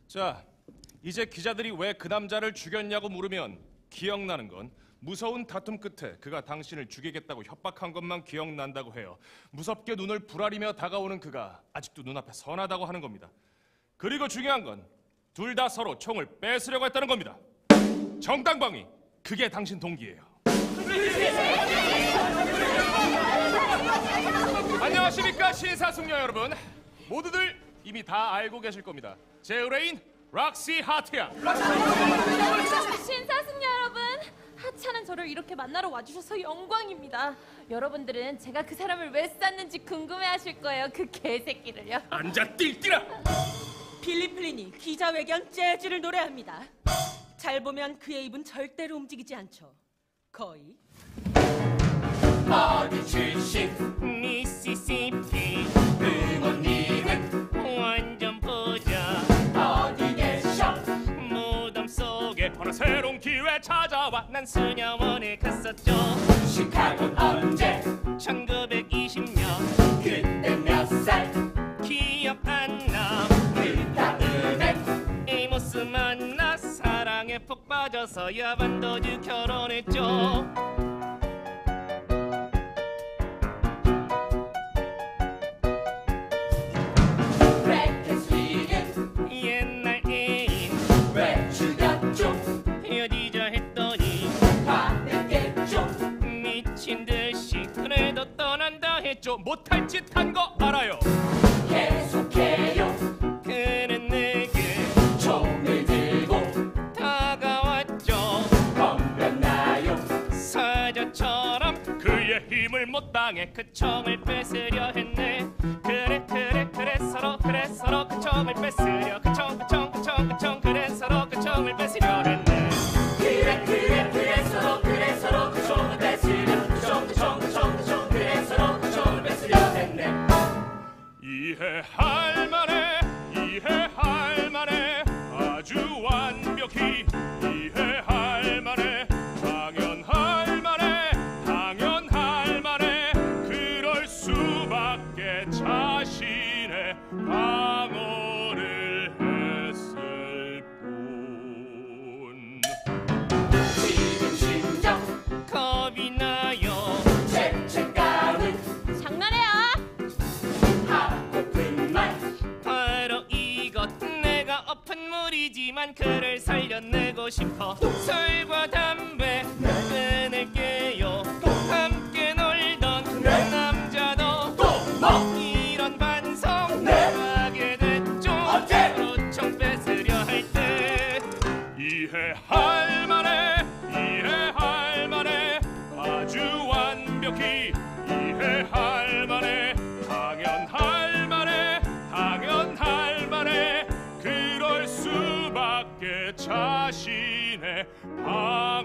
자, 이제 기자들이 왜 그 남자를 죽였냐고 물으면 기억나는 건 무서운 다툼 끝에 그가 당신을 죽이겠다고 협박한 것만 기억난다고 해요. 무섭게 눈을 부라리며 다가오는 그가 아직도 눈앞에 선하다고 하는 겁니다. 그리고 중요한 건 둘 다 서로 총을 뺏으려고 했다는 겁니다. 정당방위, 그게 당신 동기예요. 안녕하십니까 신사숙녀 여러분. 모두들 이미 다 알고 계실 겁니다. 제 의뢰인 락시 하트양. 신사숙녀 여러분, 하찮은 저를 이렇게 만나러 와주셔서 영광입니다. 여러분들은 제가 그 사람을 왜 쐈는지 궁금해하실 거예요. 그 개새끼를요. 앉아 띨띨아. 빌리 플린이 기자회견 재즈를 노래합니다. 잘 보면 그의 입은 절대로 움직이지 않죠. 거의. 어디 출신 미시시피 부모님은 완전 부자. 어디 계셔 무덤 속에 어느 새로운 기회 찾아와 난 수녀원에 갔었죠. 시카고는 언제 1920년 그때 몇 살 기억 안나. 그 다음엔 이 모습 만나 사랑에 푹 빠져서 야반도주 결혼했죠. 브레켄스위겐 옛날 애인 왜 죽였죠 헤어지자 했더니 화냈겠죠 미친 듯이 그래도 떠난다 했죠. 못할 짓 한 거 알아요. 계속해요 그는 내게 총을 들고 다가왔죠. 덤볐나요 사자처럼 그의 힘을 못 당해 그 총을 뺏으려 했네. 그래 서로 그 총을 뺏으려 그 총 그래 서로 그 총을 뺏으려 했네. 그래 서로 그 총을 뺏으려 그 총 그래 서로 그 총을 뺏으려 했네 이해할 만해 아주 완벽히 이해할 만해 당연할 만해 그럴 수밖에 자신의 방어를 했을 뿐. 지금 심장 겁이 나요. 채채가는 장난해요. 하고픈 말 바로 이것 내가 엎은 물이지만 그를 살려내고 싶어. 술과 담배 끊을게요. 함께 놀던 그 남자도 뭐? 이런 반성 네. 하게 됐죠. 언제? 서로 총 뺏으려 할 때 이해할 만해 아주 완벽히 이해할 만해 당연할 만해 그럴 수밖에 자신의